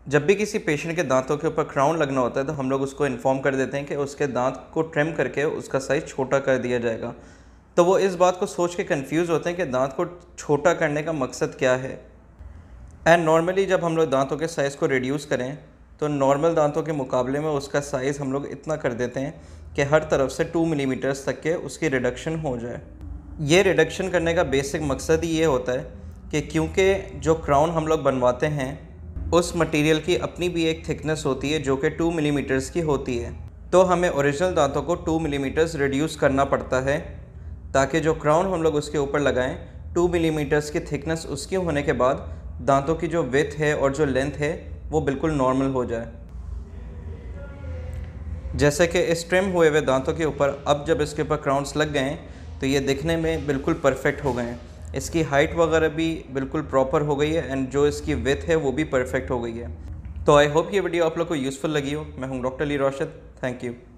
जब भी किसी पेशेंट के दांतों के ऊपर क्राउन लगना होता है तो हम लोग उसको इन्फॉर्म कर देते हैं कि उसके दांत को ट्रिम करके उसका साइज़ छोटा कर दिया जाएगा। तो वो इस बात को सोच के कंफ्यूज होते हैं कि दांत को छोटा करने का मकसद क्या है। एंड नॉर्मली जब हम लोग दांतों के साइज़ को रिड्यूस करें तो नॉर्मल दांतों के मुकाबले में उसका साइज़ हम लोग इतना कर देते हैं कि हर तरफ से 2 मिलीमीटर्स तक के उसकी रिडक्शन हो जाए। ये रिडक्शन करने का बेसिक मकसद ही ये होता है कि क्योंकि जो क्राउन हम लोग बनवाते हैं उस मटेरियल की अपनी भी एक थिकनेस होती है जो कि 2 मिलीमीटर्स की होती है। तो हमें ओरिजिनल दांतों को 2 मिलीमीटर्स रिड्यूस करना पड़ता है ताकि जो क्राउन हम लोग उसके ऊपर लगाएं 2 मिलीमीटर्स की थिकनेस उसकी होने के बाद दांतों की जो विड्थ है और जो लेंथ है वो बिल्कुल नॉर्मल हो जाए। जैसे कि इस ट्रिम हुए हुए दांतों के ऊपर अब जब इसके ऊपर क्राउन्स लग गए हैं तो ये दिखने में बिल्कुल परफेक्ट हो गए हैं। इसकी हाइट वगैरह भी बिल्कुल प्रॉपर हो गई है एंड जो इसकी विड्थ है वो भी परफेक्ट हो गई है। तो आई होप ये वीडियो आप लोग को यूज़फुल लगी हो। मैं हूँ डॉक्टर राशिद। Thank you.